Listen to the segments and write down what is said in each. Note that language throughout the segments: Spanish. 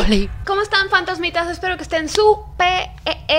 Oli. ¿Cómo están, fantasmitas? Espero que estén súper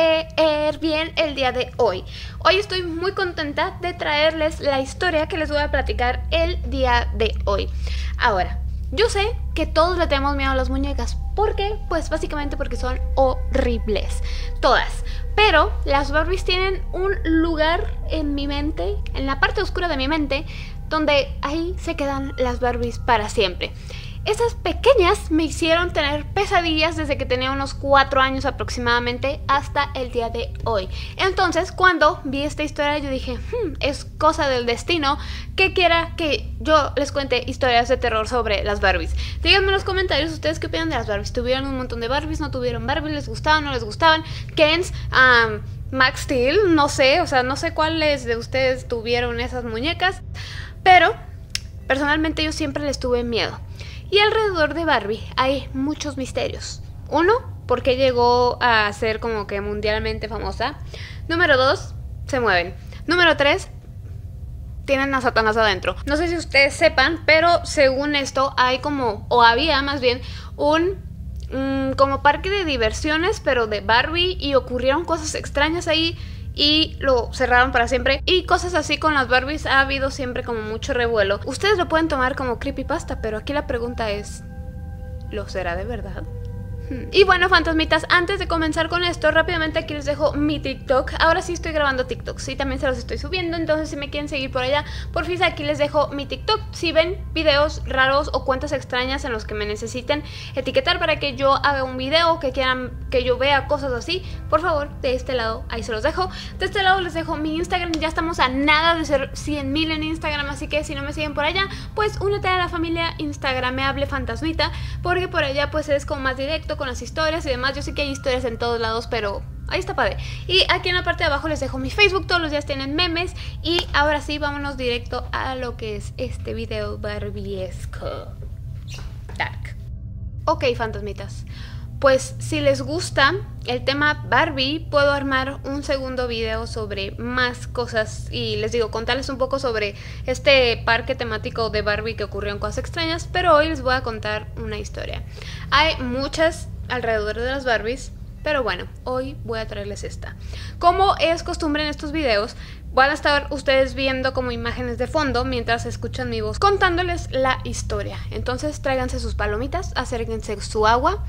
bien el día de hoy. Hoy estoy muy contenta de traerles la historia que les voy a platicar el día de hoy. Ahora, yo sé que todos le tenemos miedo a las muñecas. ¿Por qué? Pues básicamente porque son horribles. Todas. Pero las Barbies tienen un lugar en mi mente, en la parte oscura de mi mente, donde ahí se quedan las Barbies para siempre. Esas pequeñas me hicieron tener pesadillas desde que tenía unos 4 años aproximadamente hasta el día de hoy. Entonces, cuando vi esta historia, yo dije, es cosa del destino que quiera que yo les cuente historias de terror sobre las Barbies. Díganme en los comentarios ustedes qué opinan de las Barbies. ¿Tuvieron un montón de Barbies? ¿No tuvieron Barbies? ¿Les gustaban? ¿No les gustaban? Kens, Max Steel, no sé, o sea, no sé cuáles de ustedes tuvieron esas muñecas, pero personalmente yo siempre les tuve miedo. Y alrededor de Barbie hay muchos misterios. Uno, ¿por qué llegó a ser como que mundialmente famosa? Número 2, se mueven. Número 3, tienen a Satanás adentro. No sé si ustedes sepan, pero según esto hay como, o había más bien, un como parque de diversiones, pero de Barbie, y ocurrieron cosas extrañas ahí y lo cerraron para siempre. Y cosas así con las Barbies ha habido siempre como mucho revuelo. Ustedes lo pueden tomar como creepypasta, pero aquí la pregunta es, ¿lo será de verdad? Y bueno, fantasmitas, antes de comenzar con esto, rápidamente aquí les dejo mi TikTok. Ahora sí estoy grabando TikToks y también se los estoy subiendo, entonces si me quieren seguir por allá, porfis, aquí les dejo mi TikTok. Si ven videos raros o cuentas extrañas en los que me necesiten etiquetar para que yo haga un video, que quieran que yo vea cosas así, por favor, de este lado, ahí se los dejo. De este lado les dejo mi Instagram, ya estamos a nada de ser 100,000 en Instagram, así que si no me siguen por allá, pues únete a la familia Instagrameable Fantasmita, porque por allá pues es como más directo con las historias y demás. Yo sé que hay historias en todos lados, pero ahí está padre. Y aquí en la parte de abajo les dejo mi Facebook, todos los días tienen memes. Y ahora sí, vámonos directo a lo que es este video barbiesco dark. Ok, fantasmitas, pues si les gusta el tema Barbie, puedo armar un segundo video sobre más cosas y les digo, contarles un poco sobre este parque temático de Barbie que ocurrió en cosas extrañas, pero hoy les voy a contar una historia. Hay muchas alrededor de las Barbies, pero bueno, hoy voy a traerles esta. Como es costumbre en estos videos, van a estar ustedes viendo como imágenes de fondo mientras escuchan mi voz contándoles la historia. Entonces tráiganse sus palomitas, acérquense su agua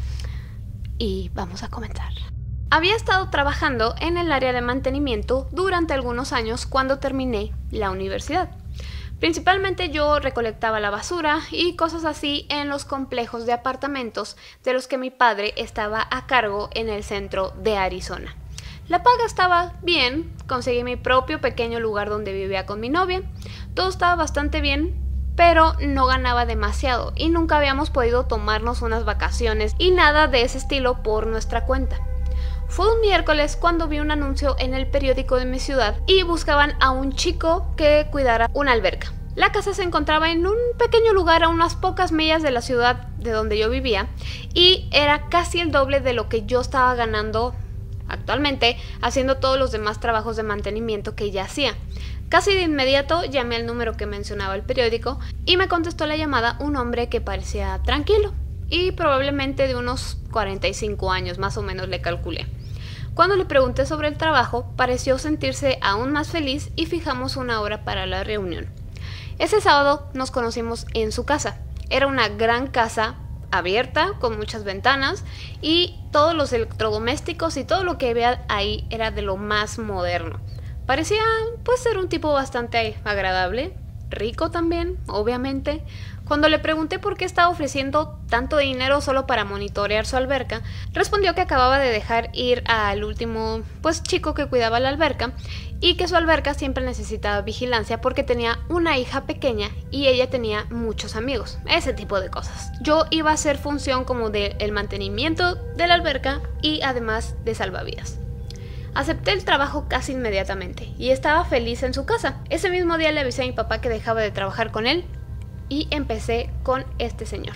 y vamos a comenzar. Había estado trabajando en el área de mantenimiento durante algunos años cuando terminé la universidad. Principalmente yo recolectaba la basura y cosas así en los complejos de apartamentos de los que mi padre estaba a cargo en el centro de Arizona. La paga estaba bien, conseguí mi propio pequeño lugar donde vivía con mi novia, todo estaba bastante bien, pero no ganaba demasiado y nunca habíamos podido tomarnos unas vacaciones y nada de ese estilo por nuestra cuenta. Fue un miércoles cuando vi un anuncio en el periódico de mi ciudad y buscaban a un chico que cuidara una alberca. La casa se encontraba en un pequeño lugar a unas pocas millas de la ciudad de donde yo vivía y era casi el doble de lo que yo estaba ganando actualmente haciendo todos los demás trabajos de mantenimiento que ella hacía. Casi de inmediato llamé al número que mencionaba el periódico y me contestó la llamada un hombre que parecía tranquilo y probablemente de unos 45 años más o menos le calculé. Cuando le pregunté sobre el trabajo, pareció sentirse aún más feliz y fijamos una hora para la reunión. Ese sábado nos conocimos en su casa. Era una gran casa abierta, con muchas ventanas, y todos los electrodomésticos y todo lo que había ahí era de lo más moderno. Parecía pues ser un tipo bastante agradable, rico también, obviamente. Cuando le pregunté por qué estaba ofreciendo tanto dinero solo para monitorear su alberca, respondió que acababa de dejar ir al último chico que cuidaba la alberca y que su alberca siempre necesitaba vigilancia porque tenía una hija pequeña y ella tenía muchos amigos, ese tipo de cosas. Yo iba a hacer función como del mantenimiento de la alberca y además de salvavidas. Acepté el trabajo casi inmediatamente y estaba feliz en su casa. Ese mismo día le avisé a mi papá que dejaba de trabajar con él y empecé con este señor.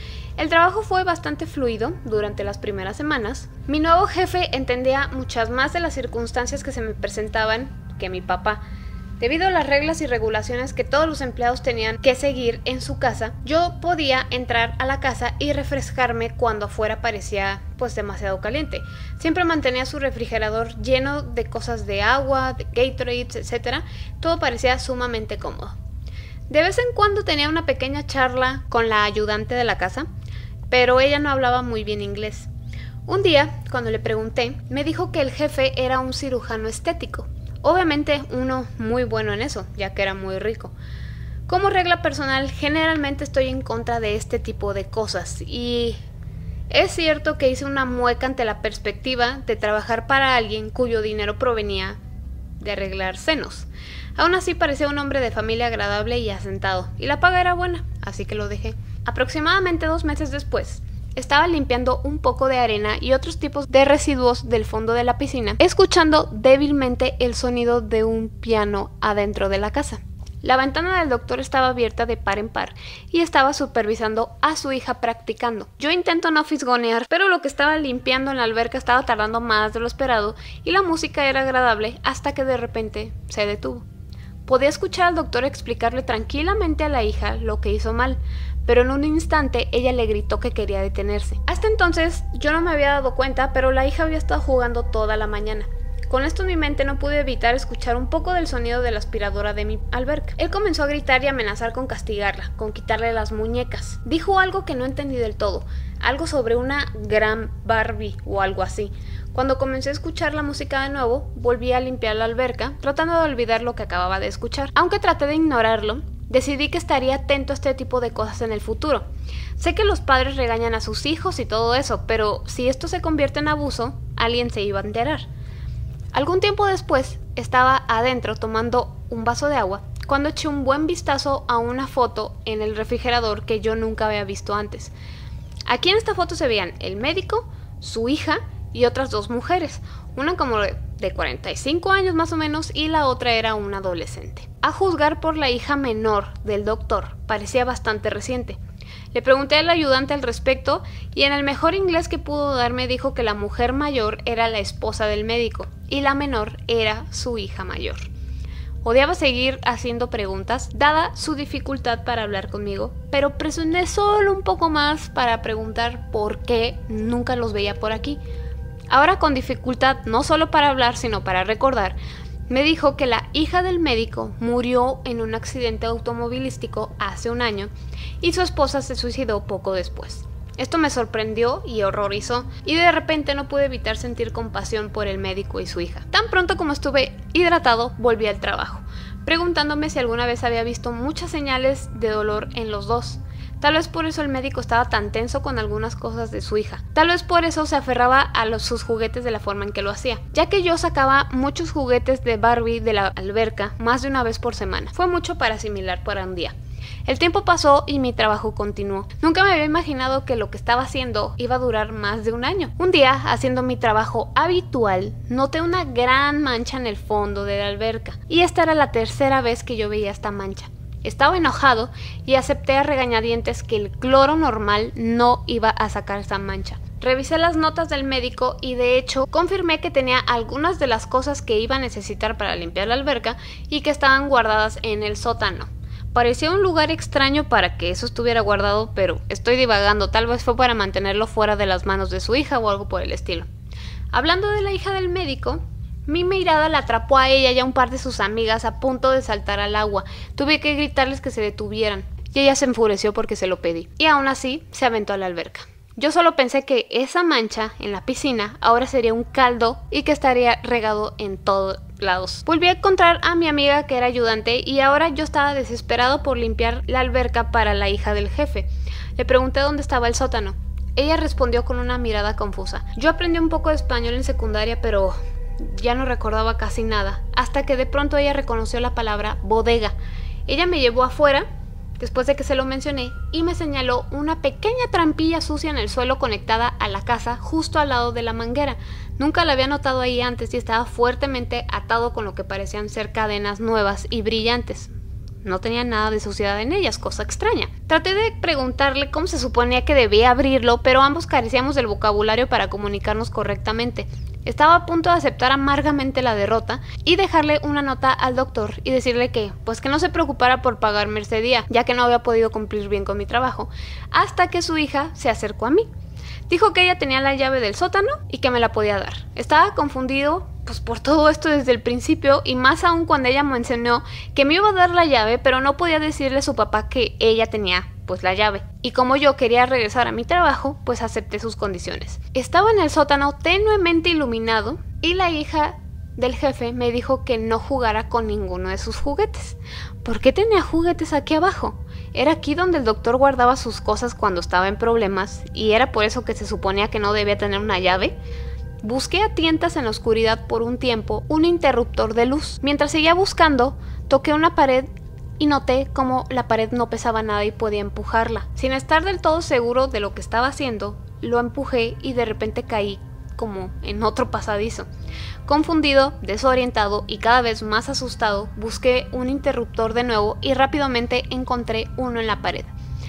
El trabajo fue bastante fluido durante las primeras semanas. Mi nuevo jefe entendía muchas más de las circunstancias que se me presentaban que mi papá. Debido a las reglas y regulaciones que todos los empleados tenían que seguir en su casa, yo podía entrar a la casa y refrescarme cuando afuera parecía pues demasiado caliente. Siempre mantenía su refrigerador lleno de cosas de agua, de Gatorades, etc. Todo parecía sumamente cómodo. De vez en cuando tenía una pequeña charla con la ayudante de la casa, pero ella no hablaba muy bien inglés. Un día, cuando le pregunté, me dijo que el jefe era un cirujano estético. Obviamente uno muy bueno en eso, ya que era muy rico. Como regla personal, generalmente estoy en contra de este tipo de cosas y es cierto que hice una mueca ante la perspectiva de trabajar para alguien cuyo dinero provenía de arreglar senos. Aún así parecía un hombre de familia agradable y asentado, y la paga era buena, así que lo dejé. Aproximadamente 2 meses después, estaba limpiando un poco de arena y otros tipos de residuos del fondo de la piscina, escuchando débilmente el sonido de un piano adentro de la casa. La ventana del doctor estaba abierta de par en par y estaba supervisando a su hija practicando. Yo intento no fisgonear, pero lo que estaba limpiando en la alberca estaba tardando más de lo esperado y la música era agradable hasta que de repente se detuvo. Podía escuchar al doctor explicarle tranquilamente a la hija lo que hizo mal, pero en un instante ella le gritó que quería detenerse. Hasta entonces yo no me había dado cuenta, pero la hija había estado jugando toda la mañana. Con esto en mi mente no pude evitar escuchar un poco del sonido de la aspiradora de mi alberca. Él comenzó a gritar y amenazar con castigarla, con quitarle las muñecas. Dijo algo que no entendí del todo, algo sobre una gran Barbie o algo así. Cuando comencé a escuchar la música de nuevo, volví a limpiar la alberca, tratando de olvidar lo que acababa de escuchar. Aunque traté de ignorarlo, decidí que estaría atento a este tipo de cosas en el futuro. Sé que los padres regañan a sus hijos y todo eso, pero si esto se convierte en abuso, alguien se iba a enterar. Algún tiempo después, estaba adentro tomando un vaso de agua cuando eché un buen vistazo a una foto en el refrigerador que yo nunca había visto antes. Aquí en esta foto se veían el médico, su hija y otras 2 mujeres, una como de 45 años más o menos y la otra era una adolescente. A juzgar por la hija menor del doctor, parecía bastante reciente. Le pregunté al ayudante al respecto y en el mejor inglés que pudo darme dijo que la mujer mayor era la esposa del médico y la menor era su hija mayor. Odiaba seguir haciendo preguntas, dada su dificultad para hablar conmigo, pero presioné solo un poco más para preguntar por qué nunca los veía por aquí. Ahora con dificultad no solo para hablar sino para recordar, me dijo que la hija del médico murió en un accidente automovilístico hace 1 año y su esposa se suicidó poco después. Esto me sorprendió y horrorizó y de repente no pude evitar sentir compasión por el médico y su hija. Tan pronto como estuve hidratado, volví al trabajo, preguntándome si alguna vez había visto muchas señales de dolor en los dos. Tal vez por eso el médico estaba tan tenso con algunas cosas de su hija. Tal vez por eso se aferraba a sus juguetes de la forma en que lo hacía, ya que yo sacaba muchos juguetes de Barbie de la alberca más de una vez por semana. Fue mucho para asimilar para un día. El tiempo pasó y mi trabajo continuó. Nunca me había imaginado que lo que estaba haciendo iba a durar más de 1 año. Un día, haciendo mi trabajo habitual, noté una gran mancha en el fondo de la alberca, y esta era la 3ª vez que yo veía esta mancha. Estaba enojado y acepté a regañadientes que el cloro normal no iba a sacar esa mancha. Revisé las notas del médico y de hecho confirmé que tenía algunas de las cosas que iba a necesitar para limpiar la alberca y que estaban guardadas en el sótano. Parecía un lugar extraño para que eso estuviera guardado, pero estoy divagando, tal vez fue para mantenerlo fuera de las manos de su hija o algo por el estilo. Hablando de la hija del médico, mi mirada la atrapó a ella y a un par de sus amigas a punto de saltar al agua. Tuve que gritarles que se detuvieran y ella se enfureció porque se lo pedí. Y aún así se aventó a la alberca. Yo solo pensé que esa mancha en la piscina ahora sería un caldo y que estaría regado en todos lados. Volví a encontrar a mi amiga que era ayudante y ahora yo estaba desesperado por limpiar la alberca para la hija del jefe. Le pregunté dónde estaba el sótano. Ella respondió con una mirada confusa. Yo aprendí un poco de español en secundaria, pero ya no recordaba casi nada, hasta que de pronto ella reconoció la palabra bodega. Ella me llevó afuera, después de que se lo mencioné, y me señaló una pequeña trampilla sucia en el suelo conectada a la casa, justo al lado de la manguera. Nunca la había notado ahí antes y estaba fuertemente atado con lo que parecían ser cadenas nuevas y brillantes. No tenía nada de suciedad en ellas, cosa extraña. Traté de preguntarle cómo se suponía que debía abrirlo, pero ambos carecíamos del vocabulario para comunicarnos correctamente. Estaba a punto de aceptar amargamente la derrota y dejarle una nota al doctor y decirle que, pues que no se preocupara por pagarme ese día, ya que no había podido cumplir bien con mi trabajo, hasta que su hija se acercó a mí. Dijo que ella tenía la llave del sótano y que me la podía dar. Estaba confundido pues por todo esto desde el principio, y más aún cuando ella mencionó que me iba a dar la llave, pero no podía decirle a su papá que ella tenía pues la llave. Y como yo quería regresar a mi trabajo, pues acepté sus condiciones. Estaba en el sótano tenuemente iluminado y la hija del jefe me dijo que no jugara con ninguno de sus juguetes. ¿Por qué tenía juguetes aquí abajo? Era aquí donde el doctor guardaba sus cosas cuando estaba en problemas, y era por eso que se suponía que no debía tener una llave. Busqué a tientas en la oscuridad por un tiempo un interruptor de luz. Mientras seguía buscando, toqué una pared y noté cómo la pared no pesaba nada y podía empujarla. Sin estar del todo seguro de lo que estaba haciendo, lo empujé y de repente caí como en otro pasadizo. Confundido, desorientado y cada vez más asustado, busqué un interruptor de nuevo y rápidamente encontré uno en la pared.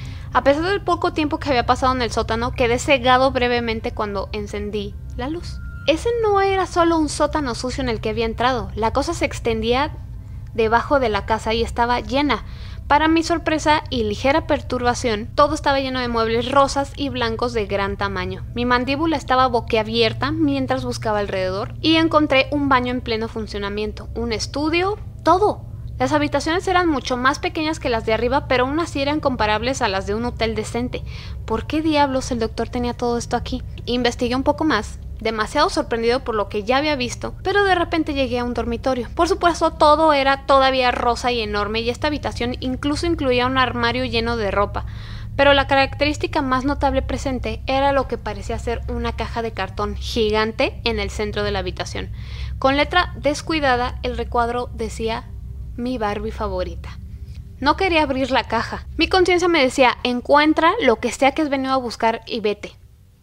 A pesar del poco tiempo que había pasado en el sótano, quedé cegado brevemente cuando encendí la luz. Ese no era solo un sótano sucio en el que había entrado. La cosa se extendía debajo de la casa y estaba llena. Para mi sorpresa y ligera perturbación, todo estaba lleno de muebles rosas y blancos de gran tamaño. Mi mandíbula estaba boquiabierta mientras buscaba alrededor y encontré un baño en pleno funcionamiento, un estudio, todo. Las habitaciones eran mucho más pequeñas que las de arriba, pero aún así eran comparables a las de un hotel decente. ¿Por qué diablos el doctor tenía todo esto aquí? Investigué un poco más, demasiado sorprendido por lo que ya había visto, pero de repente llegué a un dormitorio. Por supuesto, todo era todavía rosa y enorme, y esta habitación incluso incluía un armario lleno de ropa. Pero la característica más notable presente era lo que parecía ser una caja de cartón gigante en el centro de la habitación. Con letra descuidada, el recuadro decía: mi Barbie favorita. No quería abrir la caja. Mi conciencia me decía: encuentra lo que sea que has venido a buscar y vete.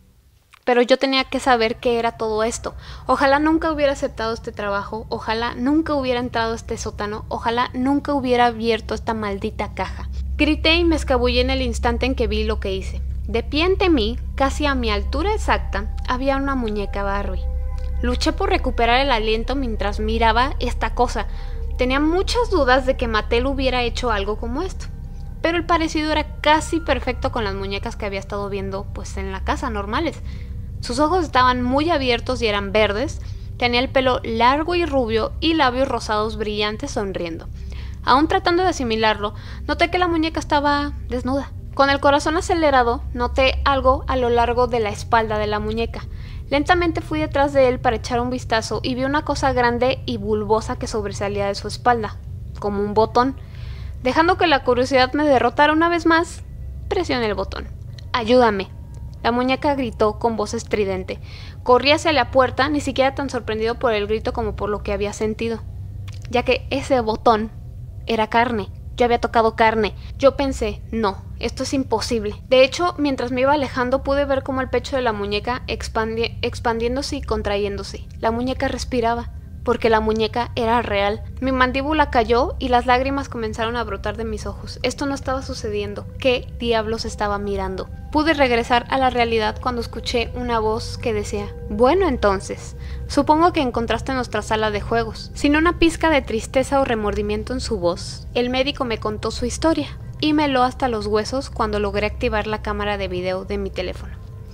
Pero yo tenía que saber qué era todo esto. Ojalá nunca hubiera aceptado este trabajo, ojalá nunca hubiera entrado a este sótano, ojalá nunca hubiera abierto esta maldita caja. Grité y me escabullí en el instante en que vi lo que hice. De pie ante mí, casi a mi altura exacta, había una muñeca Barbie. Luché por recuperar el aliento mientras miraba esta cosa. Tenía muchas dudas de que Mattel hubiera hecho algo como esto, pero el parecido era casi perfecto con las muñecas que había estado viendo pues en la casa normales. Sus ojos estaban muy abiertos y eran verdes, tenía el pelo largo y rubio y labios rosados brillantes sonriendo. Aún tratando de asimilarlo, noté que la muñeca estaba desnuda. Con el corazón acelerado, noté algo a lo largo de la espalda de la muñeca. Lentamente fui detrás de él para echar un vistazo y vi una cosa grande y bulbosa que sobresalía de su espalda, como un botón. Dejando que la curiosidad me derrotara una vez más, presioné el botón. ¡Ayúdame!, la muñeca gritó con voz estridente. Corrí hacia la puerta, ni siquiera tan sorprendido por el grito como por lo que había sentido, ya que ese botón era carne. Yo había tocado carne. Yo pensé, no, esto es imposible. De hecho, mientras me iba alejando, pude ver cómo el pecho de la muñeca expandiéndose y contrayéndose. La muñeca respiraba, porque la muñeca era real. Mi mandíbula cayó y las lágrimas comenzaron a brotar de mis ojos. Esto no estaba sucediendo. ¿Qué diablos estaba mirando? Pude regresar a la realidad cuando escuché una voz que decía: bueno, entonces, supongo que encontraste nuestra sala de juegos. Sin una pizca de tristeza o remordimiento en su voz, el médico me contó su historia y me heló hasta los huesos cuando logré activar la cámara de video de mi teléfono.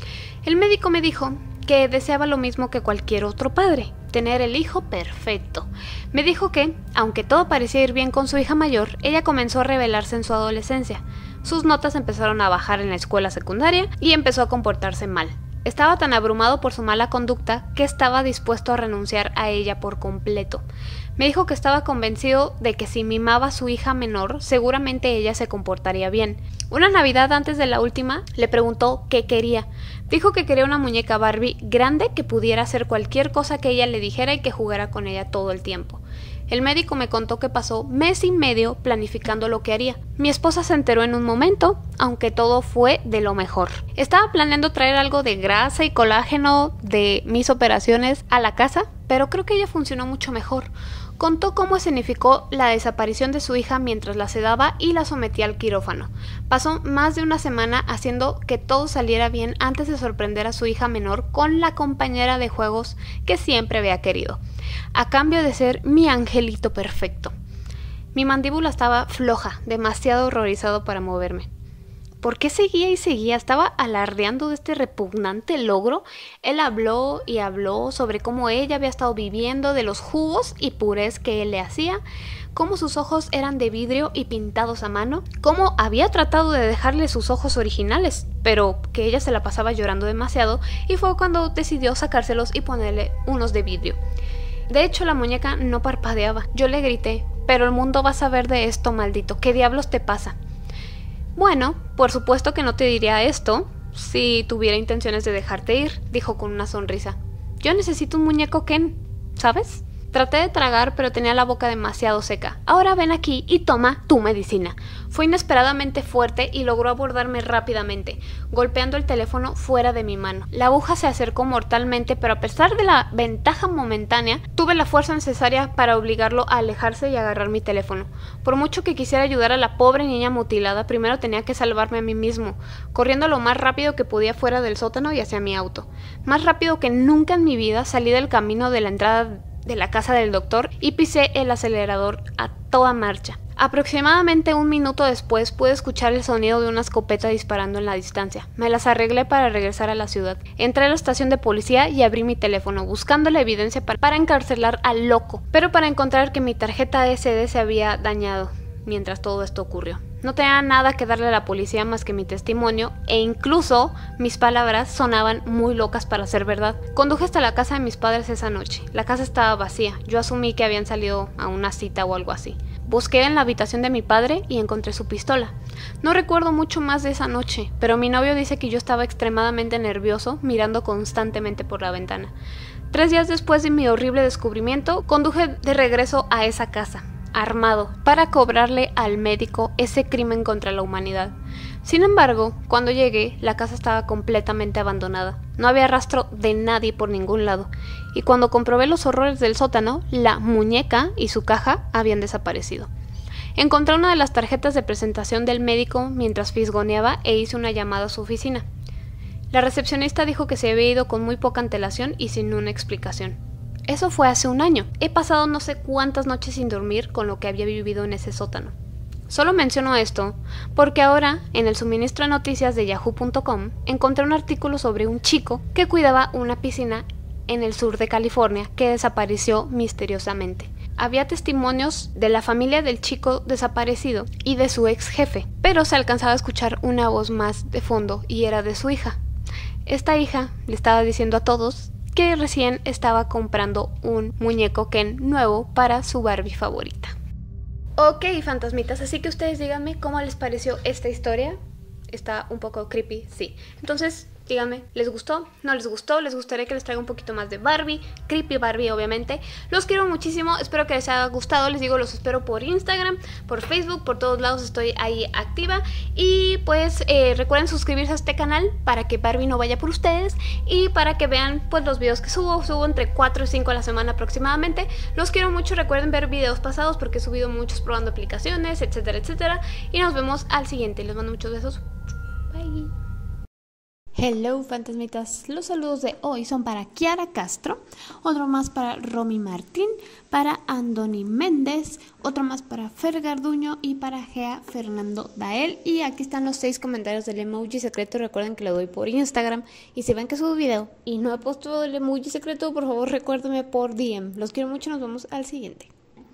El médico me dijo que deseaba lo mismo que cualquier otro padre: tener el hijo perfecto. Me dijo que, aunque todo parecía ir bien con su hija mayor, ella comenzó a rebelarse en su adolescencia. Sus notas empezaron a bajar en la escuela secundaria y empezó a comportarse mal. Estaba tan abrumado por su mala conducta que estaba dispuesto a renunciar a ella por completo. Me dijo que estaba convencido de que si mimaba a su hija menor, seguramente ella se comportaría bien. Una Navidad antes de la última, le preguntó qué quería. Dijo que quería una muñeca Barbie grande que pudiera hacer cualquier cosa que ella le dijera y que jugara con ella todo el tiempo. El médico me contó que pasó mes y medio planificando lo que haría. Mi esposa se enteró en un momento, aunque todo fue de lo mejor. Estaba planeando traer algo de grasa y colágeno de mis operaciones a la casa, pero creo que ella funcionó mucho mejor. Contó cómo escenificó la desaparición de su hija mientras la sedaba y la sometía al quirófano. Pasó más de una semana haciendo que todo saliera bien antes de sorprender a su hija menor con la compañera de juegos que siempre había querido, a cambio de ser mi angelito perfecto. Mi mandíbula estaba floja, demasiado horrorizado para moverme. ¿Por qué seguía y seguía? Estaba alardeando de este repugnante logro. Él habló y habló sobre cómo ella había estado viviendo, de los jugos y purés que él le hacía, cómo sus ojos eran de vidrio y pintados a mano, cómo había tratado de dejarle sus ojos originales, pero que ella se la pasaba llorando demasiado y fue cuando decidió sacárselos y ponerle unos de vidrio. De hecho, la muñeca no parpadeaba. Yo le grité: «Pero el mundo va a saber de esto, maldito. ¿Qué diablos te pasa?» «Bueno, por supuesto que no te diría esto si tuviera intenciones de dejarte ir», dijo con una sonrisa. «Yo necesito un muñeco Ken, ¿sabes?» Traté de tragar, pero tenía la boca demasiado seca. «Ahora ven aquí y toma tu medicina». Fue inesperadamente fuerte y logró abordarme rápidamente, golpeando el teléfono fuera de mi mano. La aguja se acercó mortalmente, pero a pesar de la ventaja momentánea, tuve la fuerza necesaria para obligarlo a alejarse y agarrar mi teléfono. Por mucho que quisiera ayudar a la pobre niña mutilada, primero tenía que salvarme a mí mismo, corriendo lo más rápido que podía fuera del sótano y hacia mi auto. Más rápido que nunca en mi vida salí del camino de la entrada de la casa del doctor y pisé el acelerador a toda marcha. Aproximadamente un minuto después pude escuchar el sonido de una escopeta disparando en la distancia. Me las arreglé para regresar a la ciudad. Entré a la estación de policía y abrí mi teléfono, buscando la evidencia para encarcelar al loco, pero para encontrar que mi tarjeta SD se había dañado mientras todo esto ocurrió. No tenía nada que darle a la policía más que mi testimonio, e incluso mis palabras sonaban muy locas para ser verdad. Conduje hasta la casa de mis padres esa noche. La casa estaba vacía. Yo asumí que habían salido a una cita o algo así. Busqué en la habitación de mi padre y encontré su pistola. No recuerdo mucho más de esa noche, pero mi novio dice que yo estaba extremadamente nervioso, mirando constantemente por la ventana. 3 días después de mi horrible descubrimiento, conduje de regreso a esa casa, armado, para cobrarle al médico ese crimen contra la humanidad. Sin embargo, cuando llegué, la casa estaba completamente abandonada. No había rastro de nadie por ningún lado, y cuando comprobé los horrores del sótano, la muñeca y su caja habían desaparecido. Encontré una de las tarjetas de presentación del médico mientras fisgoneaba e hice una llamada a su oficina. La recepcionista dijo que se había ido con muy poca antelación y sin una explicación. Eso fue hace un año. He pasado no sé cuántas noches sin dormir con lo que había vivido en ese sótano. Solo menciono esto porque ahora, en el suministro de noticias de yahoo.com, encontré un artículo sobre un chico que cuidaba una piscina en el sur de California que desapareció misteriosamente. Había testimonios de la familia del chico desaparecido y de su ex jefe, pero se alcanzaba a escuchar una voz más de fondo y era de su hija. Esta hija le estaba diciendo a todos que recién estaba comprando un muñeco Ken nuevo para su Barbie favorita. Ok, fantasmitas, así que ustedes díganme cómo les pareció esta historia. Está un poco creepy, sí. Entonces, díganme, ¿les gustó? ¿No les gustó? ¿Les gustaría que les traiga un poquito más de Barbie? Creepy Barbie, obviamente. Los quiero muchísimo, espero que les haya gustado. Les digo, los espero por Instagram, por Facebook, por todos lados estoy ahí activa. Y pues recuerden suscribirse a este canal para que Barbie no vaya por ustedes y para que vean pues los videos que subo entre 4 y 5 a la semana aproximadamente. Los quiero mucho, recuerden ver videos pasados porque he subido muchos probando aplicaciones, etcétera, etcétera. Y nos vemos al siguiente, les mando muchos besos. Bye. Hello fantasmitas, los saludos de hoy son para Kiara Castro, otro más para Romy Martín, para Andoni Méndez, otro más para Fer Garduño y para Gea Fernando Dael. Y aquí están los 6 comentarios del emoji secreto, recuerden que lo doy por Instagram. Y si ven que subo video y no he puesto el emoji secreto, por favor recuérdenme por DM. Los quiero mucho, nos vemos al siguiente.